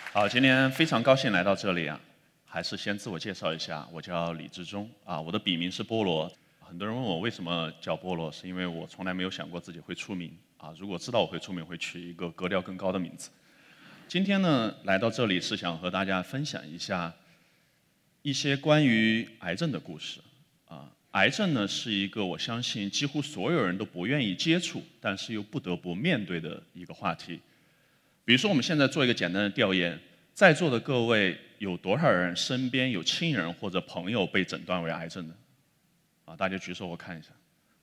好，今天非常高兴来到这里啊，还是先自我介绍一下，我叫李志忠啊，我的笔名是菠萝。很多人问我为什么叫菠萝，是因为我从来没有想过自己会出名啊。如果知道我会出名，会取一个格调更高的名字。今天呢，来到这里是想和大家分享一下一些关于癌症的故事啊。癌症呢是一个我相信几乎所有人都不愿意接触，但是又不得不面对的一个话题。比如说，我们现在做一个简单的调研，在座的各位有多少人身边有亲人或者朋友被诊断为癌症的？啊，大家举手我看一下。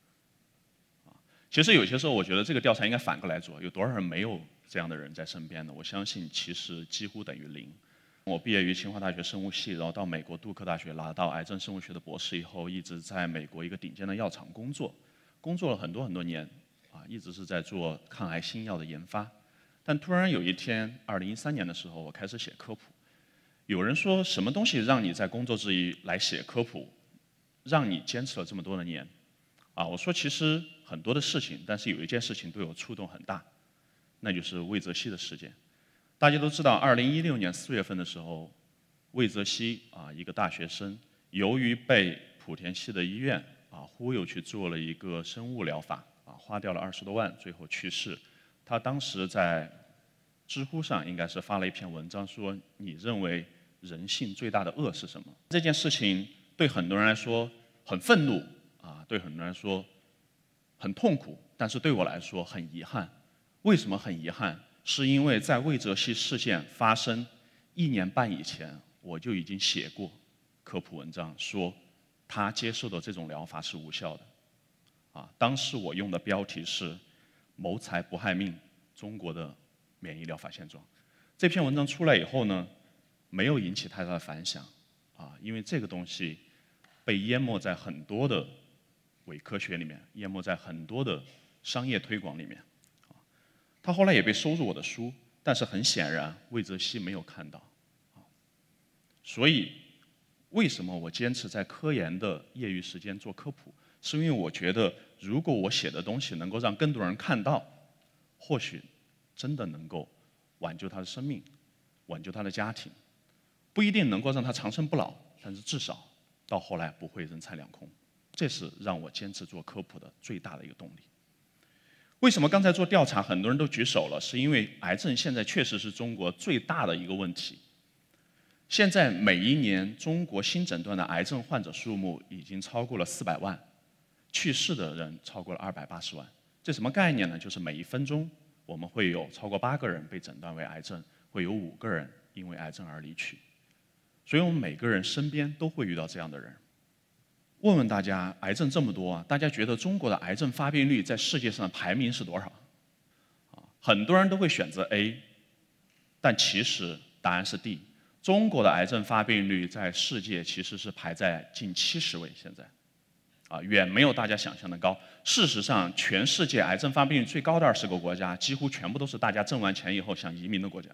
其实有些时候，我觉得这个调查应该反过来做，有多少人没有这样的人在身边呢？我相信其实几乎等于零。我毕业于清华大学生物系，然后到美国杜克大学拿到癌症生物学的博士以后，一直在美国一个顶尖的药厂工作了很多年，啊，一直是在做抗癌新药的研发。但突然有一天，2013年的时候，我开始写科普。有人说，什么东西让你在工作之余来写科普，让你坚持了这么多的年？啊，我说其实很多的事情，但是有一件事情对我触动很大，那就是魏则西的事件。大家都知道，2016年4月份的时候，魏则西啊，一个大学生，由于被莆田系的医院啊忽悠去做了一个生物疗法啊，花掉了20多万，最后去世。他当时在知乎上应该是发了一篇文章，说你认为人性最大的恶是什么？这件事情对很多人来说很愤怒啊，对很多人来说很痛苦，但是对我来说很遗憾。为什么很遗憾？是因为在魏则西事件发生1年半以前，我就已经写过科普文章，说他接受的这种疗法是无效的。啊，当时我用的标题是谋财不害命，中国的免疫疗法现状。这篇文章出来以后呢，没有引起太大的反响，啊，因为这个东西被淹没在很多的伪科学里面，淹没在很多的商业推广里面。他后来也被收入我的书，但是很显然魏则西没有看到。所以，为什么我坚持在科研的业余时间做科普？是因为我觉得，如果我写的东西能够让更多人看到，或许真的能够挽救他的生命，挽救他的家庭，不一定能够让他长生不老，但是至少到后来不会人财两空。这是让我坚持做科普的最大的一个动力。为什么刚才做调查很多人都举手了？是因为癌症现在确实是中国最大的一个问题。现在每一年中国新诊断的癌症患者数目已经超过了400万。去世的人超过了280万，这什么概念呢？就是每1分钟我们会有超过8个人被诊断为癌症，会有5个人因为癌症而离去。所以我们每个人身边都会遇到这样的人。问问大家，癌症这么多啊，大家觉得中国的癌症发病率在世界上的排名是多少？很多人都会选择 A， 但其实答案是 D。中国的癌症发病率在世界其实是排在近70位，现在。啊，远没有大家想象的高。事实上，全世界癌症发病率最高的20个国家，几乎全部都是大家挣完钱以后想移民的国家。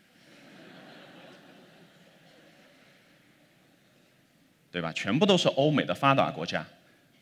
对吧？全部都是欧美的发达国家。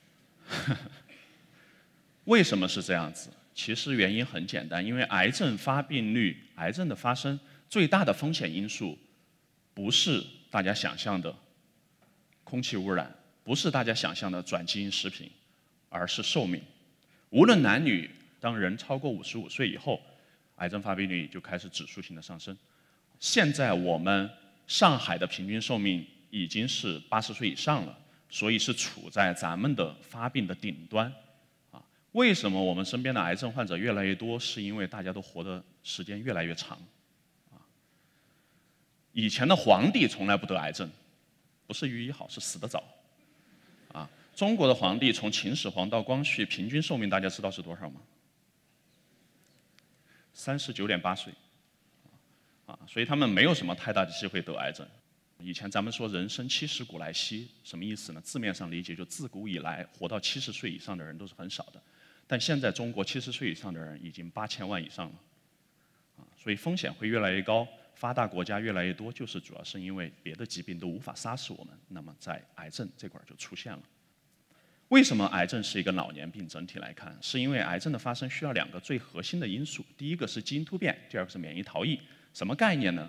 为什么是这样子？其实原因很简单，因为癌症发病率、癌症的发生最大的风险因素，不是大家想象的空气污染，不是大家想象的转基因食品，而是寿命。无论男女，当人超过55岁以后，癌症发病率就开始指数性的上升。现在我们上海的平均寿命已经是80岁以上了，所以是处在咱们的发病的顶端。啊，为什么我们身边的癌症患者越来越多？是因为大家都活的时间越来越长。啊，以前的皇帝从来不得癌症，不是寓意好，是死得早。啊，中国的皇帝从秦始皇到光绪，平均寿命大家知道是多少吗？39.8岁。啊，所以他们没有什么太大的机会得癌症。以前咱们说人生70古来稀，什么意思呢？字面上理解就自古以来活到70岁以上的人都是很少的，但现在中国70岁以上的人已经8000万以上了。啊，所以风险会越来越高，发达国家越来越多，就是主要是因为别的疾病都无法杀死我们，那么在癌症这块就出现了。为什么癌症是一个老年病？整体来看，是因为癌症的发生需要2个最核心的因素，第一个是基因突变，第二个是免疫逃逸。什么概念呢？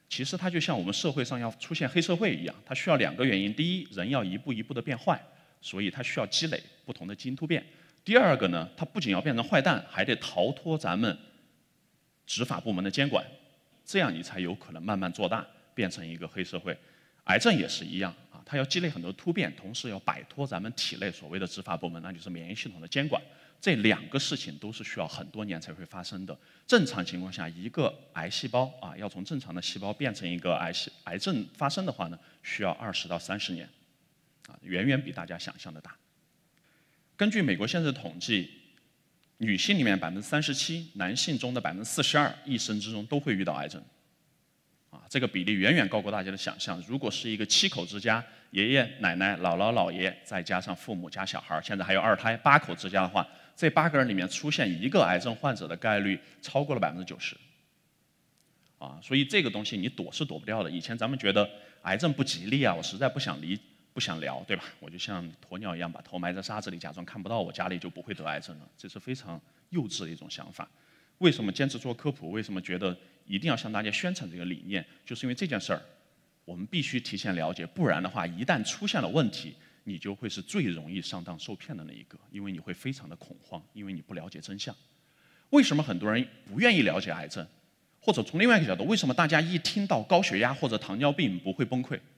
其实它就像我们社会上要出现黑社会一样，它需要2个原因：第一，人要一步一步的变坏，所以它需要积累不同的基因突变；第二个呢，它不仅要变成坏蛋，还得逃脱咱们执法部门的监管，这样你才有可能慢慢做大，变成一个黑社会。癌症也是一样啊，它要积累很多突变，同时要摆脱咱们体内所谓的执法部门，那就是免疫系统的监管。这2个事情都是需要很多年才会发生的。正常情况下，一个癌细胞啊，要从正常的细胞变成一个癌症发生的话呢，需要20到30年，啊，远远比大家想象的大。根据美国现在的统计，女性里面37%，男性中的42%，一生之中都会遇到癌症。啊，这个比例远远高过大家的想象。如果是一个7口之家，爷爷奶奶、姥姥姥爷，再加上父母加小孩，现在还有2胎，8口之家的话，这8个人里面出现一个癌症患者的概率超过了90%。啊，所以这个东西你躲是躲不掉的。以前咱们觉得癌症不吉利啊，我实在不想聊，对吧？我就像鸵鸟一样把头埋在沙子里，假装看不到，我家里就不会得癌症了。这是非常幼稚的一种想法。为什么坚持做科普？为什么觉得一定要向大家宣传这个理念？就是因为这件事儿，我们必须提前了解，不然的话，一旦出现了问题，你就会是最容易上当受骗的那一个，因为你会非常的恐慌，因为你不了解真相。为什么很多人不愿意了解癌症？或者从另外一个角度，为什么大家一听到高血压或者糖尿病不会崩溃？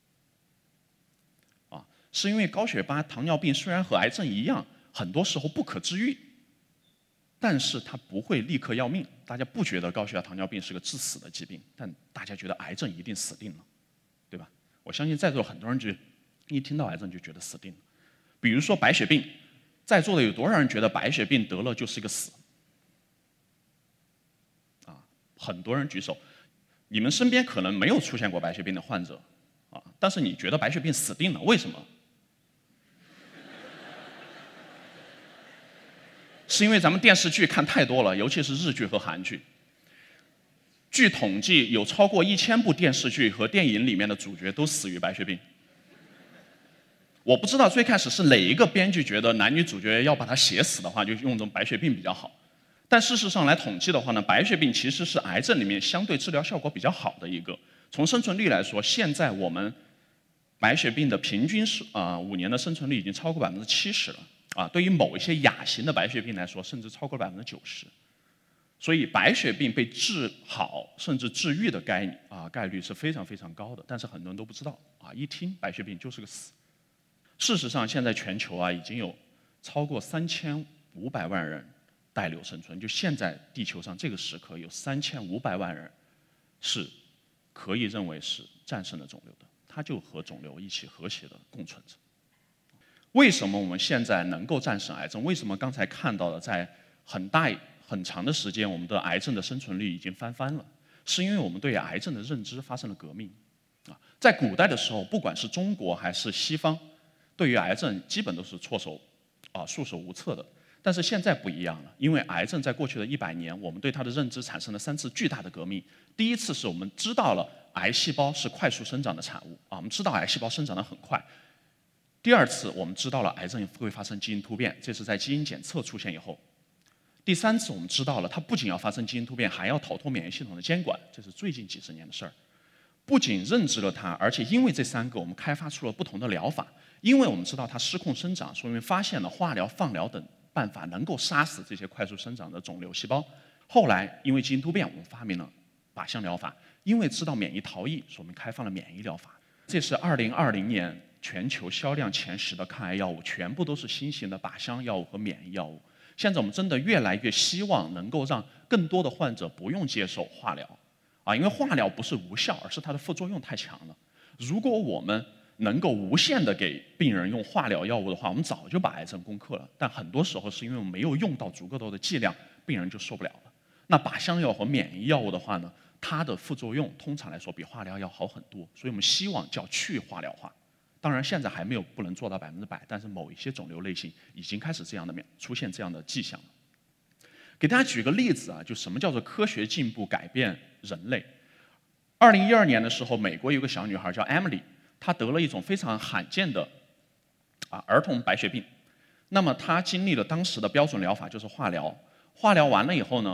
啊，是因为高血压、糖尿病虽然和癌症一样，很多时候不可治愈。但是它不会立刻要命，大家不觉得高血压、糖尿病是个致死的疾病，但大家觉得癌症一定死定了，对吧？我相信在座很多人就一听到癌症就觉得死定了。比如说白血病，在座的有多少人觉得白血病得了就是一个死？啊，很多人举手。你们身边可能没有出现过白血病的患者，啊，但是你觉得白血病死定了，为什么？是因为咱们电视剧看太多了，尤其是日剧和韩剧。据统计，有超过1000部电视剧和电影里面的主角都死于白血病。我不知道最开始是哪一个编剧觉得男女主角要把他写死的话，就用这种白血病比较好。但事实上来统计的话呢，白血病其实是癌症里面相对治疗效果比较好的一个。从生存率来说，现在我们白血病的平均5年的生存率已经超过70%了。啊，对于某一些亚型的白血病来说，甚至超过了90%。所以白血病被治好甚至治愈的概率是非常非常高的，但是很多人都不知道啊，一听白血病就是个死。事实上，现在全球啊已经有超过3500万人带瘤生存，就现在地球上这个时刻有3500万人是可以认为是战胜了肿瘤的，他就和肿瘤一起和谐的共存着。为什么我们现在能够战胜癌症？为什么刚才看到的在很长的时间，我们的癌症的生存率已经翻番了？是因为我们对癌症的认知发生了革命。啊，在古代的时候，不管是中国还是西方，对于癌症基本都是束手无策的。但是现在不一样了，因为癌症在过去的100年，我们对它的认知产生了3次巨大的革命。第一次是我们知道了癌细胞是快速生长的产物，啊，我们知道癌细胞生长得很快。第二次，我们知道了癌症会发生基因突变，这是在基因检测出现以后。第三次，我们知道了它不仅要发生基因突变，还要逃脱免疫系统的监管，这是最近几十年的事儿。不仅认知了它，而且因为这3个，我们开发出了不同的疗法。因为我们知道它失控生长，所以我们发现了化疗、放疗等办法能够杀死这些快速生长的肿瘤细胞。后来，因为基因突变，我们发明了靶向疗法。因为知道免疫逃逸，所以我们开放了免疫疗法。这是2020年全球销量前10的抗癌药物，全部都是新型的靶向药物和免疫药物。现在我们真的越来越希望能够让更多的患者不用接受化疗，因为化疗不是无效，而是它的副作用太强了。如果我们能够无限的给病人用化疗药物的话，我们早就把癌症攻克了。但很多时候是因为我们没有用到足够多的剂量，病人就受不了了。那靶向药和免疫药物的话呢，它的副作用通常来说比化疗要好很多，所以我们希望叫去化疗化。当然，现在还不能做到100%，但是某一些肿瘤类型已经开始出现这样的迹象了。给大家举个例子啊，就什么叫做科学进步改变人类？2012年的时候，美国有个小女孩叫 Emily， 她得了一种非常罕见的儿童白血病。那么她经历了当时的标准疗法，就是化疗。化疗完了以后呢，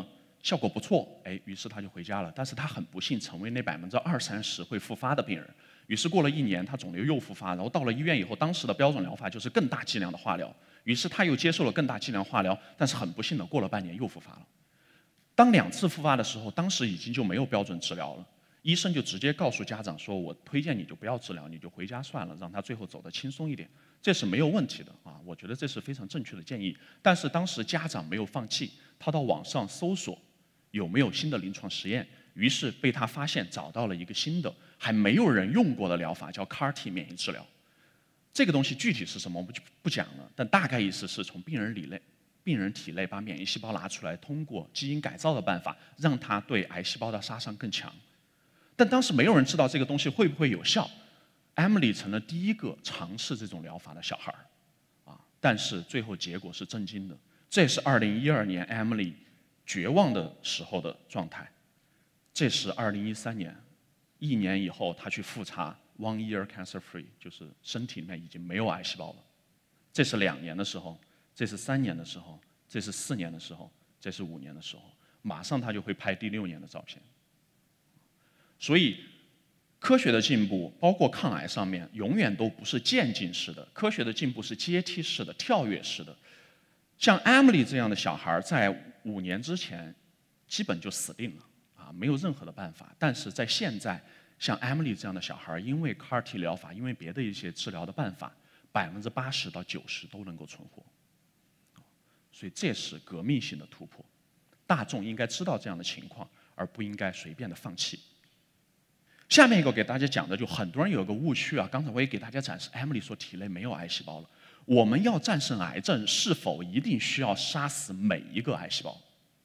效果不错，哎，于是他就回家了。但是他很不幸成为那20%-30%会复发的病人。于是过了1年，他肿瘤又复发，然后到了医院以后，当时的标准疗法就是更大剂量的化疗。于是他又接受了更大剂量化疗，但是很不幸的，过了半年又复发了。当2次复发的时候，当时已经就没有标准治疗了，医生就直接告诉家长说：“我推荐你就不要治疗，你就回家算了，让他最后走得轻松一点。”这是没有问题的啊，我觉得这是非常正确的建议。但是当时家长没有放弃，他到网上搜索有没有新的临床实验，于是被他发现找到了一个新的还没有人用过的疗法，叫 CAR-T 免疫治疗。这个东西具体是什么我们就不讲了，但大概意思是从病人体内把免疫细胞拿出来，通过基因改造的办法，让它对癌细胞的杀伤更强。但当时没有人知道这个东西会不会有效。Emily 成了第一个尝试这种疗法的小孩儿，但是最后结果是震惊的。这也是2012年 Emily 绝望的时候的状态。这是2013年，1年以后，他去复查 1 year cancer free， 就是身体里面已经没有癌细胞了。这是2年的时候，这是3年的时候，这是4年的时候，这是5年的时候，马上他就会拍第6年的照片。所以，科学的进步，包括抗癌上面，永远都不是渐进式的，科学的进步是阶梯式的、跳跃式的。像 Emily 这样的小孩，在5年之前，基本就死定了，没有任何的办法。但是在现在，像 Emily 这样的小孩，因为 CAR-T 疗法，因为别的一些治疗的办法，80%到90%都能够存活。所以这是革命性的突破，大众应该知道这样的情况，而不应该随便的放弃。下面一个给大家讲的，就很多人有一个误区啊，刚才我也给大家展示 ，Emily 说体内没有癌细胞了。我们要战胜癌症，是否一定需要杀死每一个癌细胞？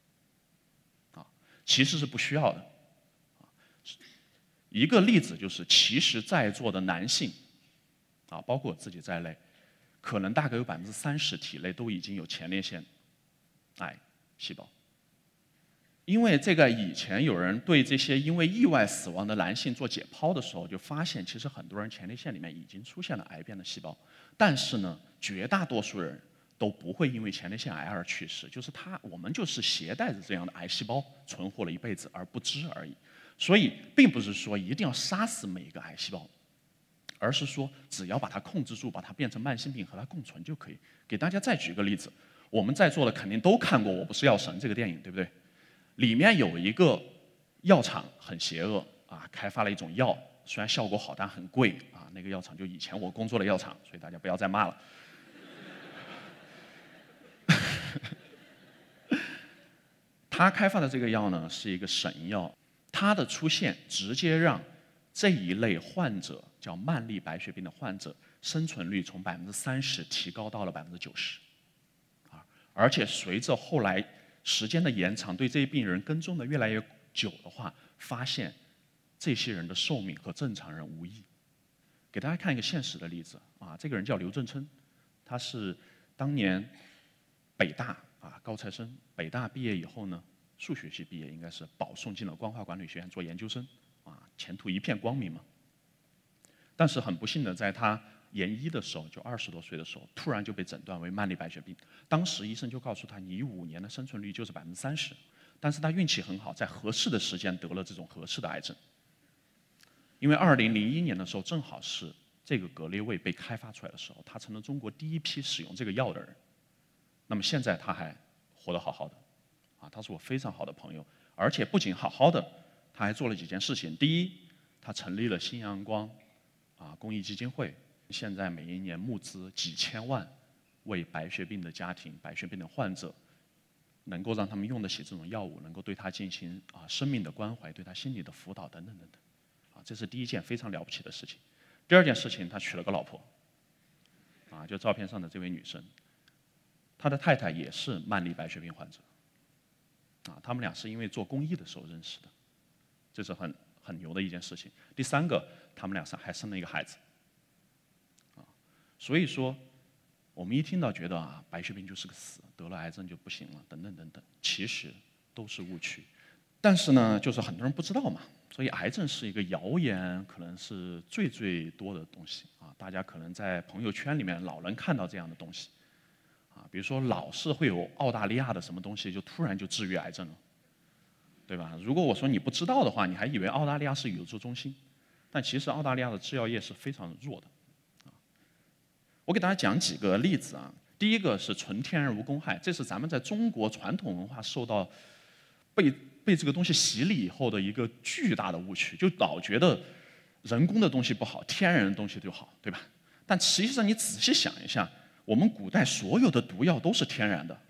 其实是不需要的。一个例子就是，其实在座的男性，包括我自己在内，可能大概有30%体内都已经有前列腺癌细胞。因为这个以前有人对这些因为意外死亡的男性做解剖的时候，就发现其实很多人前列腺里面已经出现了癌变的细胞，但是呢，绝大多数人都不会因为前列腺癌而去世，就是我们就是携带着这样的癌细胞存活了一辈子而不知而已。所以，并不是说一定要杀死每一个癌细胞，而是说只要把它控制住，把它变成慢性病和它共存就可以。给大家再举个例子，我们在座的肯定都看过《我不是药神》这个电影，对不对？里面有一个药厂很邪恶开发了一种药，虽然效果好，但很贵那个药厂就以前我工作的药厂，所以大家不要再骂了。他开发的这个药呢是一个神药，它的出现直接让这一类患者叫慢粒白血病的患者生存率从30%提高到了90%，而且随着后来时间的延长，对这些病人跟踪的越来越久的话，发现这些人的寿命和正常人无异。给大家看一个现实的例子这个人叫刘振琛，他是当年北大高材生，北大毕业以后呢，数学系毕业，应该是保送进了光华管理学院做研究生前途一片光明嘛。但是很不幸的，在他研1的时候，就20多岁的时候，突然就被诊断为慢粒白血病。当时医生就告诉他，你5年的生存率就是30%。但是他运气很好，在合适的时间得了这种合适的癌症。因为2001年的时候，正好是这个格列卫被开发出来的时候，他成了中国第一批使用这个药的人。那么现在他还活得好好的，他是我非常好的朋友，而且不仅好好的，他还做了几件事情。第一，他成立了新阳光公益基金会。现在每一年募资几千万，为白血病的家庭、白血病的患者，能够让他们用得起这种药物，能够对他进行生命的关怀，对他心理的辅导等等等等，这是第一件非常了不起的事情。第二件事情，他娶了个老婆，就照片上的这位女生，他的太太也是慢粒白血病患者，他们俩是因为做公益的时候认识的，这是很牛的一件事情。第三个，他们俩还生了一个孩子。所以说，我们一听到觉得白血病就是个死，得了癌症就不行了，等等等等，其实都是误区。但是呢，就是很多人不知道嘛，所以癌症是一个谣言，可能是最多的东西大家可能在朋友圈里面老能看到这样的东西比如说老是会有澳大利亚的什么东西就突然就治愈癌症了对吧？如果我说你不知道的话，你还以为澳大利亚是宇宙中心，但其实澳大利亚的制药业是非常弱的。我给大家讲几个例子啊。第一个是纯天然无公害，这是咱们在中国传统文化受到被这个东西洗礼以后的一个巨大的误区，就老觉得人工的东西不好，天然的东西就好，对吧？但实际上你仔细想一下，我们古代所有的毒药都是天然的。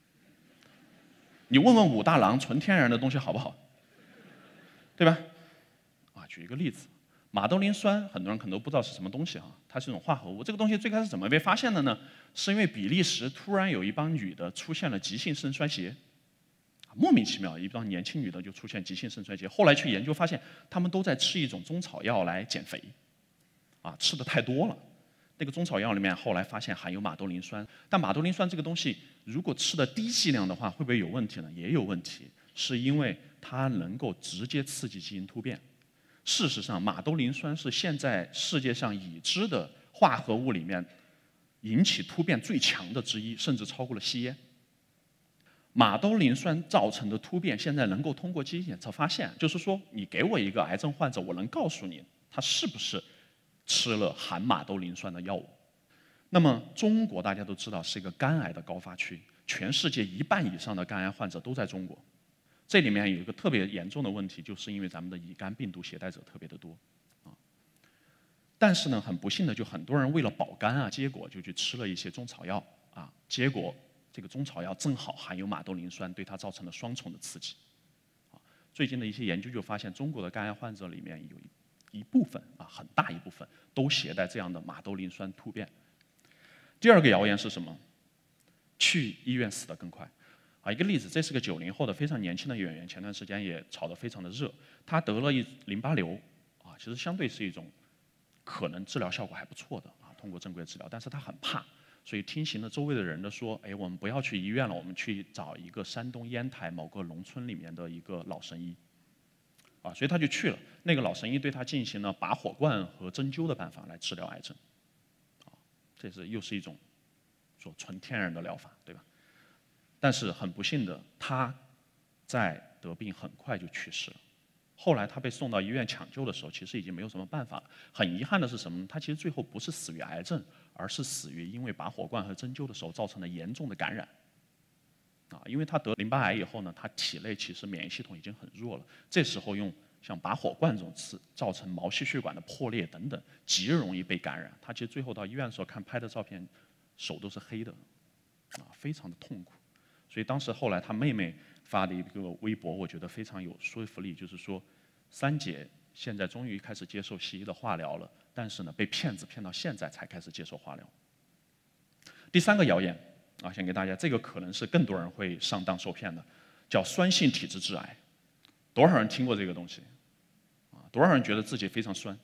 你问问武大郎，纯天然的东西好不好？对吧？举一个例子，马兜铃酸，很多人可能都不知道是什么东西啊，它是一种化合物。这个东西最开始怎么被发现的呢？是因为比利时突然有一帮女的出现了急性肾衰竭，莫名其妙一帮年轻女的就出现急性肾衰竭。后来去研究发现，她们都在吃一种中草药来减肥，吃的太多了。那个中草药里面后来发现含有马兜铃酸，但马兜铃酸这个东西如果吃的低剂量的话，会不会有问题呢？也有问题，是因为它能够直接刺激基因突变。事实上，马兜铃酸是现在世界上已知的化合物里面引起突变最强的之一，甚至超过了吸烟。马兜铃酸造成的突变，现在能够通过基因检测发现，就是说，你给我一个癌症患者，我能告诉你他是不是吃了含马兜铃酸的药物。那么，中国大家都知道是一个肝癌的高发区，全世界1半以上的肝癌患者都在中国。这里面有一个特别严重的问题，就是因为咱们的乙肝病毒携带者特别的多，但是呢，很不幸的，就很多人为了保肝结果就去吃了一些中草药结果这个中草药正好含有马兜铃酸，对它造成了双重的刺激。最近的一些研究就发现，中国的肝癌患者里面有一部分很大一部分都携带这样的马兜铃酸突变。第二个谣言是什么？去医院死得更快。一个例子，这是个90后的非常年轻的演员，前段时间也炒得非常的热。他得了淋巴瘤其实相对是一种可能治疗效果还不错的通过正规治疗，但是他很怕，所以听信了周围的人的说，我们不要去医院了，我们去找一个山东烟台某个农村里面的一个老神医所以他就去了。那个老神医对他进行了拔火罐和针灸的办法来治疗癌症这又是一种说纯天然的疗法，对吧？但是很不幸的，他在得病很快就去世了。后来他被送到医院抢救的时候，其实已经没有什么办法了。很遗憾的是什么呢？他其实最后不是死于癌症，而是死于因为拔火罐和针灸的时候造成的严重的感染。因为他得淋巴癌以后呢，他体内其实免疫系统已经很弱了，这时候用像拔火罐这种造成毛细血管的破裂等等，极容易被感染。他其实最后到医院的时候看拍的照片，手都是黑的，非常的痛苦。所以当时后来他妹妹发的一个微博，我觉得非常有说服力，就是说三姐现在终于开始接受西医的化疗了，但是呢被骗子骗到现在才开始接受化疗。第三个谣言先给大家，这个可能是更多人会上当受骗的，叫酸性体质致癌。多少人听过这个东西？多少人觉得自己非常酸？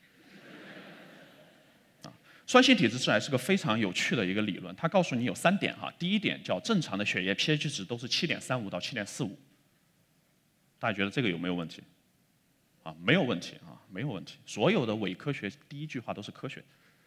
酸性体质致癌是个非常有趣的一个理论，它告诉你有3点第一点叫正常的血液 pH 值都是7.35到7.45，大家觉得这个有没有问题？没有问题没有问题。所有的伪科学第一句话都是科学。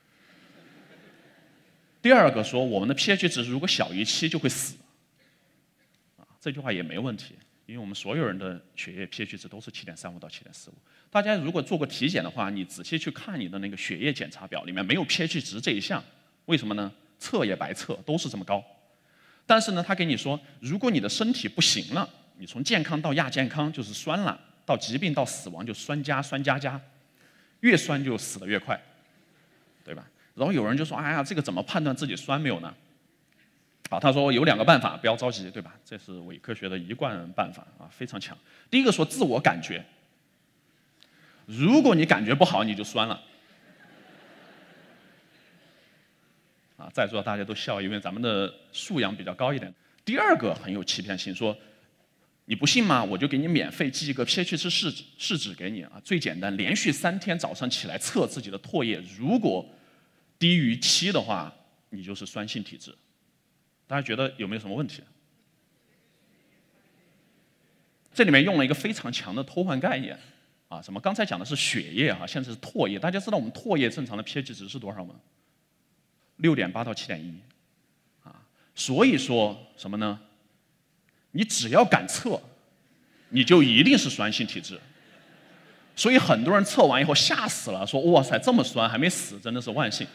第二个说我们的 pH 值如果小于7就会死，这句话也没问题，因为我们所有人的血液 pH 值都是7.35到7.45。大家如果做过体检的话，你仔细去看你的那个血液检查表，里面没有 pH 值这一项，为什么呢？测也白测，都是这么高。但是呢，他给你说，如果你的身体不行了，你从健康到亚健康就是酸了，到疾病到死亡就酸加酸加加，越酸就死得越快，对吧？然后有人就说，哎呀，这个怎么判断自己酸没有呢？他说有2个办法，不要着急，对吧？这是伪科学的一贯办法非常强。第一个说自我感觉，如果你感觉不好，你就酸了。在座大家都笑，因为咱们的素养比较高一点。第二个很有欺骗性，说你不信吗？我就给你免费寄一个 pH 值试纸给你最简单，连续3天早上起来测自己的唾液，如果低于7的话，你就是酸性体质。大家觉得有没有什么问题？这里面用了一个非常强的偷换概念什么？刚才讲的是血液现在是唾液。大家知道我们唾液正常的 pH 值是多少吗？6.8到7.1所以说什么呢？你只要敢测， 你就一定是酸性体质。所以很多人测完以后吓死了，说哇塞这么酸还没死，真的是万幸，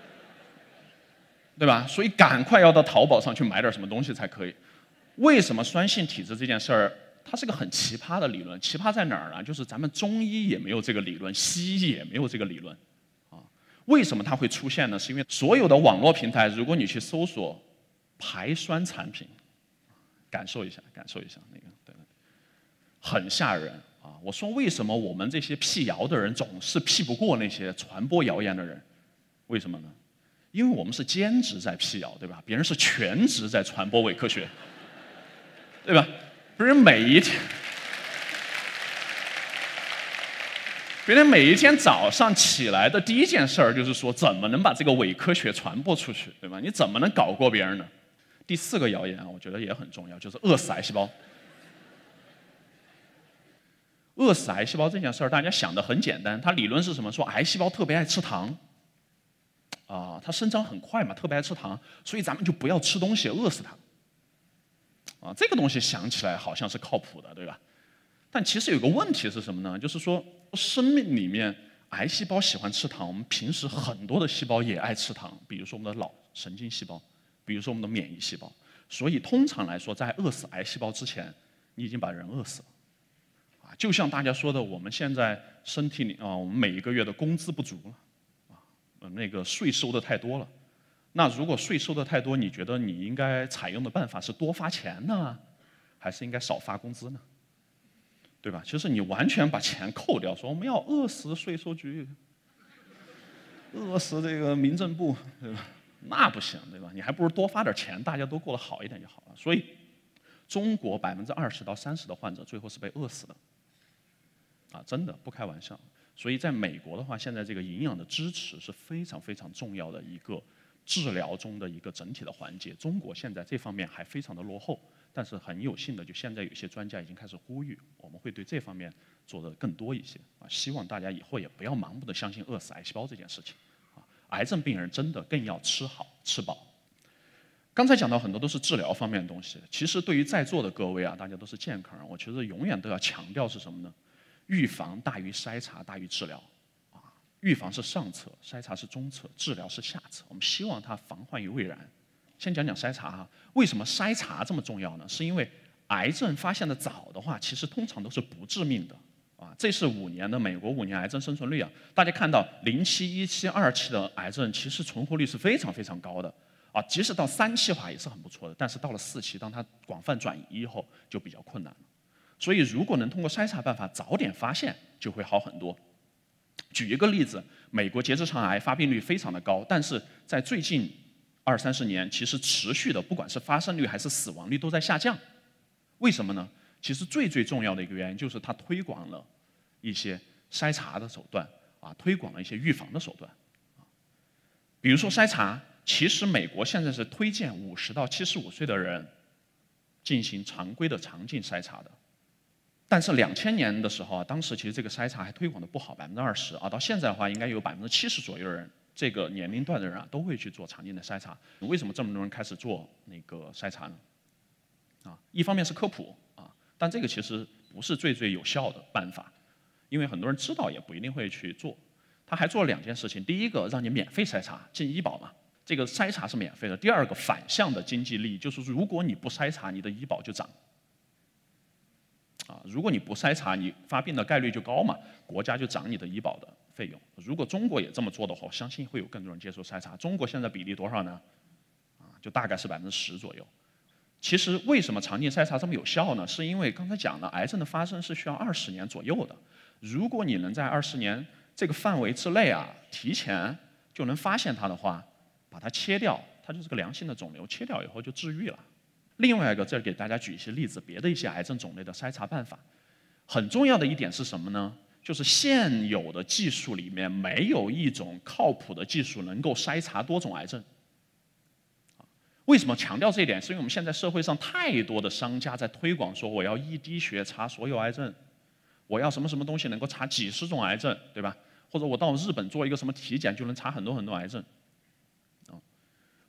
对吧？所以赶快要到淘宝上去买点什么东西才可以。为什么酸性体质这件事儿，它是个很奇葩的理论？奇葩在哪儿呢？就是咱们中医也没有这个理论，西医也没有这个理论，啊，为什么它会出现呢？是因为所有的网络平台，如果你去搜索排酸产品，感受一下那个，对，很吓人。我说为什么我们这些辟谣的人总是辟不过那些传播谣言的人？为什么呢？因为我们是兼职在辟谣，对吧？别人是全职在传播伪科学，对吧？别人每一天早上起来的第一件事儿就是说，怎么能把这个伪科学传播出去，对吧？你怎么能搞过别人呢？第4个谣言啊，我觉得也很重要，就是饿死癌细胞。饿死癌细胞这件事儿，大家想的很简单，它理论是什么？说癌细胞特别爱吃糖，它生长很快嘛，特别爱吃糖，所以咱们就不要吃东西，饿死它。这个东西想起来好像是靠谱的，对吧？但其实有个问题是什么呢？就是说生命里面癌细胞喜欢吃糖，我们平时很多的细胞也爱吃糖，比如说我们的脑神经细胞，比如说我们的免疫细胞。所以通常来说，在饿死癌细胞之前，你已经把人饿死了。就像大家说的，我们现在身体里我们每一个月的工资不足了，那个税收的太多了。那如果税收的太多，你觉得你应该采用的办法是多发钱呢，还是应该少发工资呢？对吧？其实你完全把钱扣掉，说我们要饿死税收局，饿死这个民政部，对吧？那不行，对吧？你还不如多发点钱，大家都过得好一点就好了。所以，中国20%到30%的患者最后是被饿死的。真的不开玩笑。所以在美国的话，现在这个营养的支持是非常非常重要的一个治疗中的一个整体的环节。中国现在这方面还非常的落后，但是很有幸的，就现在有些专家已经开始呼吁，我们会对这方面做的更多一些。希望大家以后也不要盲目的相信饿死癌细胞这件事情。癌症病人真的更要吃好吃饱。刚才讲到很多都是治疗方面的东西，其实对于在座的各位大家都是健康人，我觉得永远都要强调是什么呢？预防大于筛查大于治疗，预防是上策，筛查是中策，治疗是下策。我们希望它防患于未然。先讲讲筛查为什么筛查这么重要呢？是因为癌症发现的早的话，其实通常都是不致命的。这是美国5年癌症生存率大家看到0期、1期、2期的癌症，其实存活率是非常非常高的。即使到3期化也是很不错的，但是到了4期，当它广泛转移以后，就比较困难了。所以，如果能通过筛查办法早点发现，就会好很多。举一个例子，美国结直肠癌发病率非常的高，但是在最近20-30年，其实持续的，不管是发生率还是死亡率都在下降。为什么呢？其实最重要的一个原因就是它推广了一些筛查的手段，推广了一些预防的手段。比如说筛查，其实美国现在是推荐50到75岁的人进行常规的肠镜筛查的。但是2000年的时候当时其实这个筛查还推广的不好，20%到现在的话，应该有70%左右的人，这个年龄段的人都会去做肠镜的筛查。为什么这么多人开始做那个筛查呢？一方面是科普但这个其实不是最有效的办法，因为很多人知道也不一定会去做。他还做了2件事情，第一个让你免费筛查，进医保嘛，这个筛查是免费的。第二个反向的经济利益，就是如果你不筛查，你的医保就涨。如果你不筛查，你发病的概率就高嘛，国家就涨你的医保的费用。如果中国也这么做的话，我相信会有更多人接受筛查。中国现在比例多少呢？就大概是10%左右。其实为什么肠镜筛查这么有效呢？是因为刚才讲了，癌症的发生是需要20年左右的。如果你能在20年这个范围之内提前就能发现它的话，把它切掉，它就是个良性的肿瘤，切掉以后就治愈了。另外一个，这儿给大家举一些例子，别的一些癌症种类的筛查办法。很重要的一点是什么呢？就是现有的技术里面没有一种靠谱的技术能够筛查多种癌症。为什么强调这一点？是因为我们现在社会上太多的商家在推广说，我要1滴血查所有癌症，我要什么什么东西能够查几十种癌症，对吧？或者我到日本做一个什么体检就能查很多很多癌症。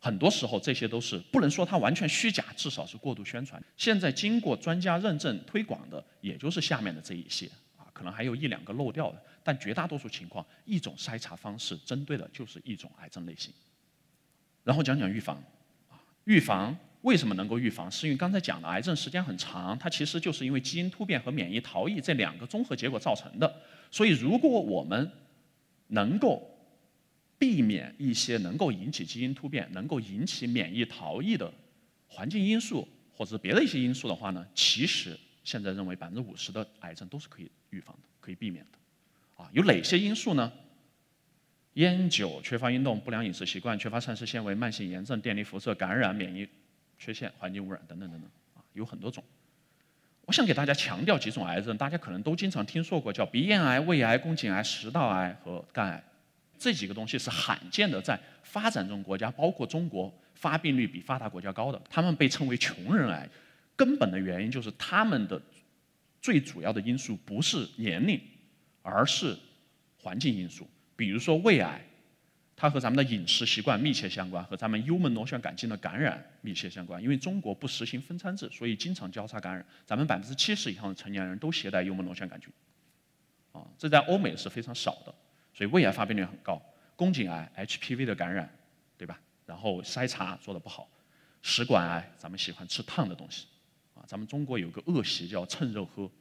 很多时候这些都是不能说它完全虚假，至少是过度宣传。现在经过专家认证推广的，也就是下面的这一些啊，可能还有1、2个漏掉的，但绝大多数情况，一种筛查方式针对的就是一种癌症类型。然后讲讲预防啊，预防为什么能够预防？是因为刚才讲的癌症时间很长，它其实就是因为基因突变和免疫逃逸这2个综合结果造成的。所以如果我们能够避免一些能够引起基因突变、能够引起免疫逃逸的环境因素或者别的一些因素的话呢，其实现在认为50%的癌症都是可以预防的、可以避免的。啊，有哪些因素呢？烟酒、缺乏运动、不良饮食习惯、缺乏膳食纤维、慢性炎症、电离辐射感染、免疫缺陷、环境污染等等等等，啊，有很多种。我想给大家强调几种癌症，大家可能都经常听说过，叫鼻咽癌、胃癌、宫颈癌、食道癌和肝癌。这几个东西是罕见的，在发展中国家，包括中国，发病率比发达国家高的。他们被称为穷人癌，根本的原因就是他们的最主要的因素不是年龄，而是环境因素。比如说胃癌，它和咱们的饮食习惯密切相关，和咱们幽门螺旋杆菌的感染密切相关。因为中国不实行分餐制，所以经常交叉感染。咱们70%以上的成年人都携带幽门螺旋杆菌，啊，这在欧美是非常少的。所以胃癌发病率很高，宫颈癌 HPV 的感染，对吧？然后筛查做得不好，食管癌咱们喜欢吃烫的东西，啊，咱们中国有个恶习叫趁热喝，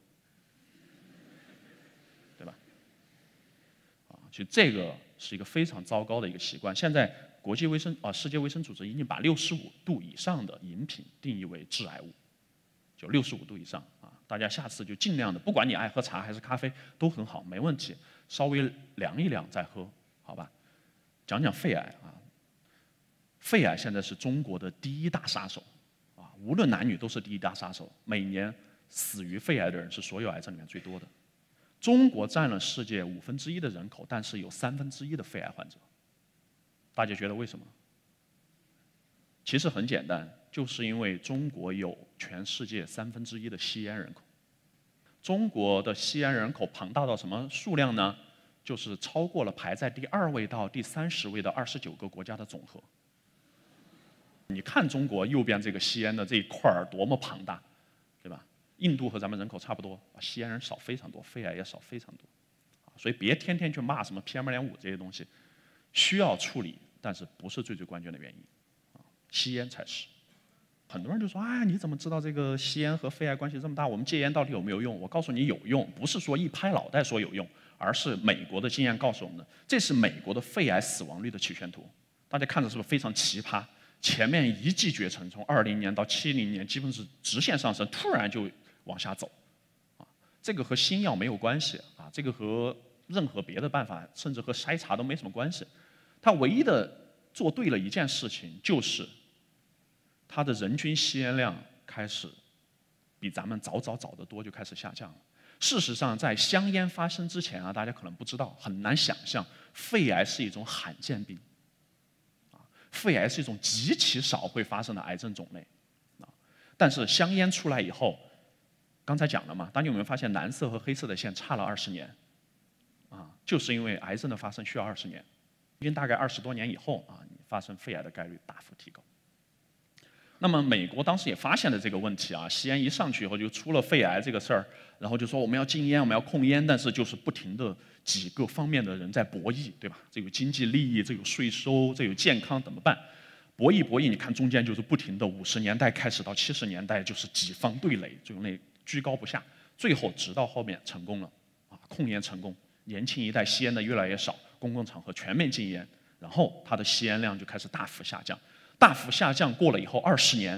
对吧？啊，就这个是一个非常糟糕的一个习惯。现在世界卫生组织已经把65度以上的饮品定义为致癌物，就65度以上啊，大家下次就尽量的，不管你爱喝茶还是咖啡都很好，没问题。稍微凉一凉再喝，好吧？讲讲肺癌啊，肺癌现在是中国的第1大杀手，啊，无论男女都是第1大杀手。每年死于肺癌的人是所有癌症里面最多的。中国占了世界1/5的人口，但是有1/3的肺癌患者。大家觉得为什么？其实很简单，就是因为中国有全世界1/3的吸烟人口。中国的吸烟人口庞大到什么数量呢？就是超过了排在第2位到第30位的29个国家的总和。你看中国右边这个吸烟的这一块儿多么庞大，对吧？印度和咱们人口差不多，吸烟人少非常多，肺癌也少非常多。所以别天天去骂什么 PM2.5这些东西，需要处理，但是不是最关键的原因。吸烟才是。很多人就说：“哎，你怎么知道这个吸烟和肺癌关系这么大？我们戒烟到底有没有用？”我告诉你有用，不是说一拍脑袋说有用，而是美国的经验告诉我们的。这是美国的肺癌死亡率的曲线图，大家看着是不是非常奇葩？前面一骑绝尘，从20年到70年，基本是直线上升，突然就往下走。啊，这个和新药没有关系啊，这个和任何别的办法，甚至和筛查都没什么关系。它唯一的做对了一件事情，就是它的人均吸烟量开始比咱们早得多，就开始下降了。事实上，在香烟发生之前啊，大家可能不知道，很难想象，肺癌是一种罕见病，啊，肺癌是一种极其少会发生的癌症种类，啊，但是香烟出来以后，刚才讲了嘛，大家有没有发现蓝色和黑色的线差了20年？啊，就是因为癌症的发生需要20年，因为大概20多年以后啊，你发生肺癌的概率大幅提高。那么美国当时也发现了这个问题啊，吸烟一上去以后就出了肺癌这个事儿，然后就说我们要禁烟，我们要控烟，但是就是不停的几个方面的人在博弈，对吧？这有经济利益，这有税收，这有健康，怎么办？博弈，你看中间就是不停的50年代开始到70年代，就是几方对垒，就那居高不下，最后直到后面成功了，啊，控烟成功，年轻一代吸烟的越来越少，公共场合全面禁烟，然后它的吸烟量就开始大幅下降。大幅下降过了以后，20年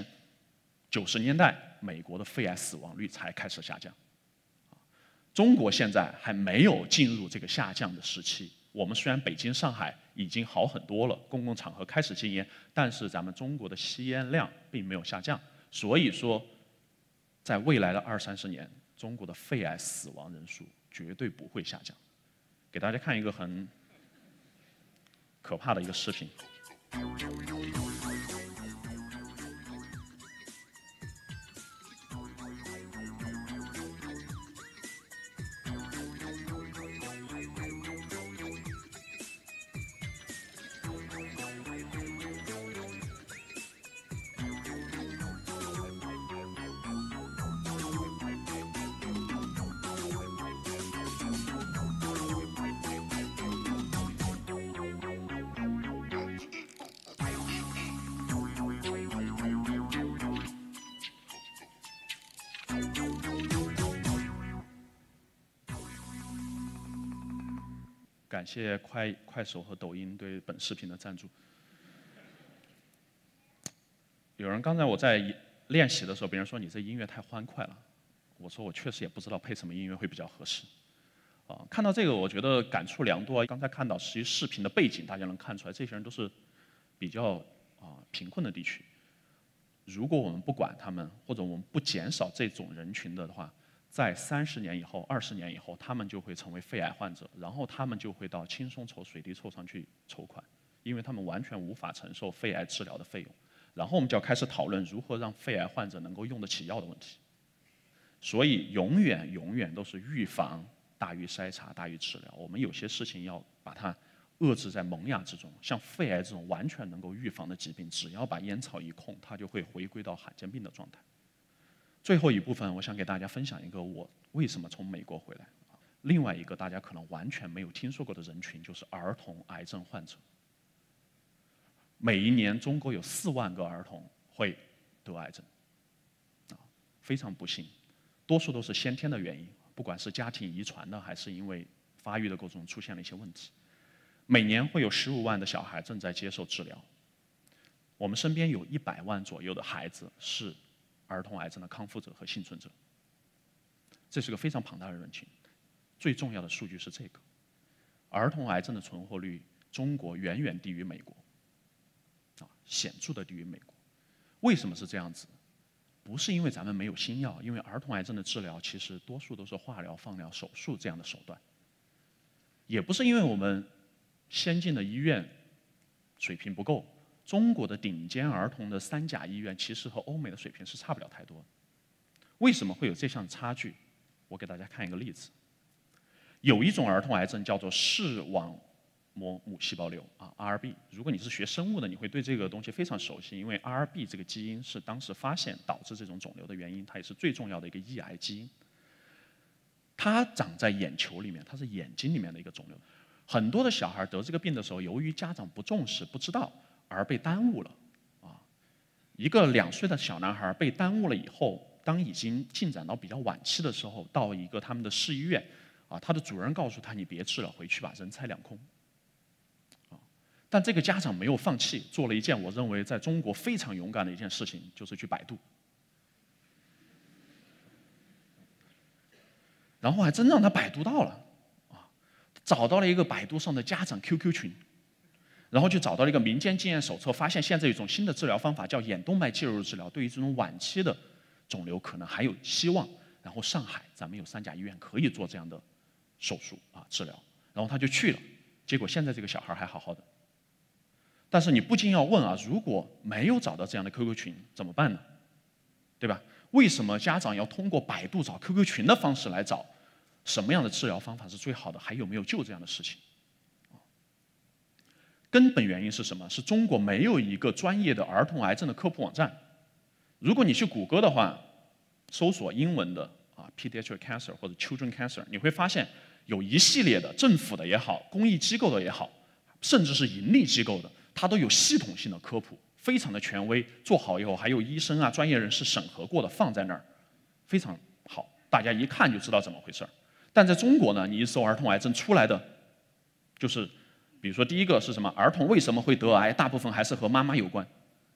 ，90年代美国的肺癌死亡率才开始下降。中国现在还没有进入这个下降的时期。我们虽然北京、上海已经好很多了，公共场合开始禁烟，但是咱们中国的吸烟量并没有下降。所以说，在未来的20-30年，中国的肺癌死亡人数绝对不会下降。给大家看一个很可怕的一个视频。 感谢快手和抖音对本视频的赞助。有人刚才我在练习的时候，别人说你这音乐太欢快了，我说我确实也不知道配什么音乐会比较合适。看到这个，我觉得感触良多。刚才看到其实视频的背景，大家能看出来，这些人都是比较贫困的地区。如果我们不管他们，或者我们不减少这种人群的话，在30年以后、20年以后，他们就会成为肺癌患者，然后他们就会到轻松筹、水滴筹上去筹款，因为他们完全无法承受肺癌治疗的费用。然后我们就要开始讨论如何让肺癌患者能够用得起药的问题。所以永远都是预防大于筛查大于治疗。我们有些事情要把它遏制在萌芽之中。像肺癌这种完全能够预防的疾病，只要把烟草一控，它就会回归到罕见病的状态。最后一部分，我想给大家分享一个我为什么从美国回来。另外一个大家可能完全没有听说过的人群，就是儿童癌症患者。每一年，中国有4万个儿童会得癌症，非常不幸，多数都是先天的原因，不管是家庭遗传的，还是因为发育的过程中出现了一些问题。每年会有15万的小孩正在接受治疗，我们身边有100万左右的孩子是儿童癌症的康复者和幸存者，这是个非常庞大的人群。最重要的数据是这个：儿童癌症的存活率，中国远远低于美国。显著的低于美国。为什么是这样子？不是因为咱们没有新药，因为儿童癌症的治疗其实多数都是化疗、放疗、手术这样的手段。也不是因为我们先进的医院水平不够，中国的顶尖儿童的3甲医院其实和欧美的水平是差不了太多的。为什么会有这项差距？我给大家看一个例子。有一种儿童癌症叫做视网膜母细胞瘤RB。如果你是学生物的，你会对这个东西非常熟悉，因为 RB 这个基因是当时发现导致这种肿瘤的原因，它也是最重要的一个抑癌基因。它长在眼球里面，它是眼睛里面的一个肿瘤。很多的小孩得这个病的时候，由于家长不重视、不知道而被耽误了。一个2岁的小男孩被耽误了以后，当已经进展到比较晚期的时候，到一个他们的市医院，他的主任告诉他：“你别治了，回去把人财两空。”但这个家长没有放弃，做了一件我认为在中国非常勇敢的一件事情，就是去百度。然后还真让他百度到了，找到了一个百度上的家长 QQ 群，然后就找到了一个民间经验手册，发现现在有一种新的治疗方法叫眼动脉介入治疗，对于这种晚期的肿瘤可能还有希望。然后上海咱们有3甲医院可以做这样的手术治疗，然后他就去了，结果现在这个小孩还好好的。但是你不禁要问如果没有找到这样的 QQ 群怎么办呢？对吧？为什么家长要通过百度找 QQ 群的方式来找什么样的治疗方法是最好的？还有没有救这样的事情？根本原因是什么？是中国没有一个专业的儿童癌症的科普网站。如果你去谷歌的话，搜索英文的pediatric cancer 或者 children cancer， 你会发现有一系列的政府的也好，公益机构的也好，甚至是盈利机构的，它都有系统性的科普，非常的权威。做好以后还有医生专业人士审核过的放在那儿，非常好，大家一看就知道怎么回事。但在中国呢，你一搜儿童癌症出来的，就是比如说第一个是什么？儿童为什么会得癌？大部分还是和妈妈有关。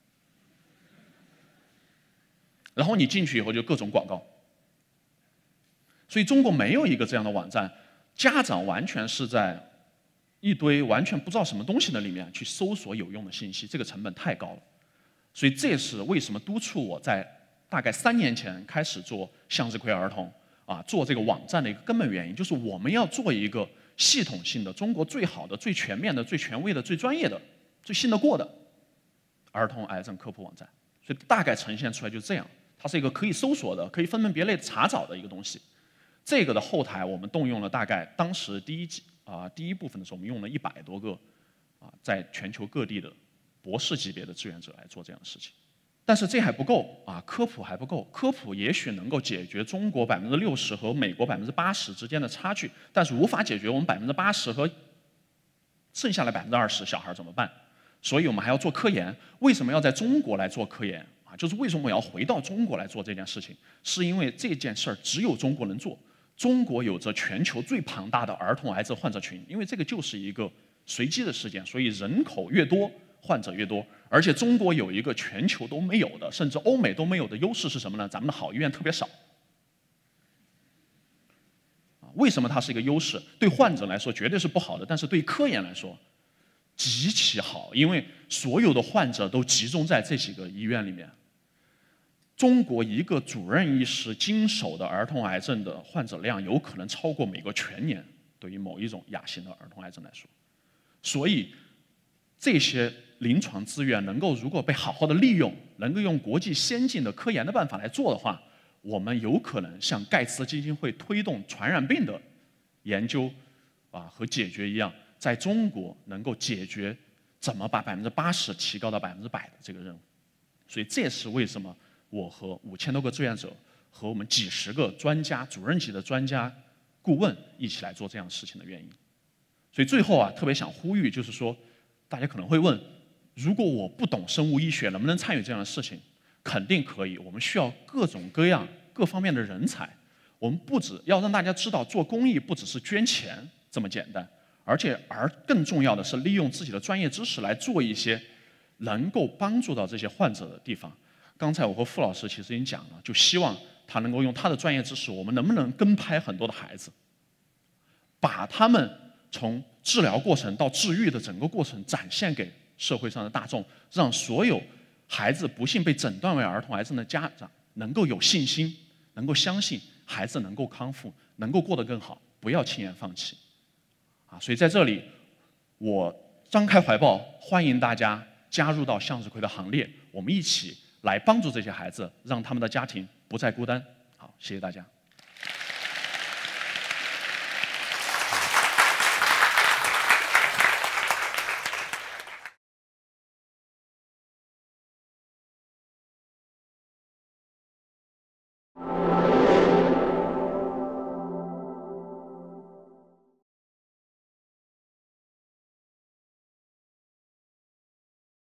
然后你进去以后就各种广告。所以中国没有一个这样的网站，家长完全是在一堆完全不知道什么东西的里面去搜索有用的信息，这个成本太高了。所以这是为什么督促我在大概3年前开始做向日葵儿童做这个网站的一个根本原因，就是我们要做一个系统性的、中国最好的、最全面的、最权威的、最专业的、最信得过的儿童癌症科普网站。所以大概呈现出来就是这样，它是一个可以搜索的、可以分门别类查找的一个东西。这个的后台我们动用了大概当时第一部分的时候，我们用了100多个在全球各地的博士级别的志愿者来做这样的事情。但是这还不够科普还不够，科普也许能够解决中国60%和美国80%之间的差距，但是无法解决我们80%和剩下的20%小孩怎么办？所以我们还要做科研。为什么要在中国来做科研就是为什么我要回到中国来做这件事情？是因为这件事儿只有中国能做。 中国有着全球最庞大的儿童癌症患者群，因为这个就是一个随机的事件，所以人口越多，患者越多。而且中国有一个全球都没有的，甚至欧美都没有的优势是什么呢？咱们的好医院特别少。为什么它是一个优势？对患者来说绝对是不好的，但是对科研来说极其好，因为所有的患者都集中在这几个医院里面。中国一个主任医师经手的儿童癌症的患者量，有可能超过美国全年对于某一种亚型的儿童癌症来说。所以，这些临床资源能够如果被好好的利用，能够用国际先进的科研的办法来做的话，我们有可能像盖茨基金会推动传染病的研究和解决一样，在中国能够解决怎么把80%提高到100%的这个任务。所以这也是为什么我和5000多个志愿者和我们几十个专家、主任级的专家顾问一起来做这样事情的原因。所以最后特别想呼吁，就是说，大家可能会问，如果我不懂生物医学，能不能参与这样的事情？肯定可以。我们需要各种各样、各方面的人才。我们不只要让大家知道，做公益不只是捐钱这么简单，而更重要的是利用自己的专业知识来做一些能够帮助到这些患者的地方。刚才我和傅老师其实已经讲了，就希望他能够用他的专业知识，我们能不能跟拍很多的孩子，把他们从治疗过程到治愈的整个过程展现给社会上的大众，让所有孩子不幸被诊断为儿童癌症的家长能够有信心，能够相信孩子能够康复，能够过得更好，不要轻言放弃。所以在这里，我张开怀抱，欢迎大家加入到向日葵的行列，我们一起来帮助这些孩子，让他们的家庭不再孤单。好，谢谢大家。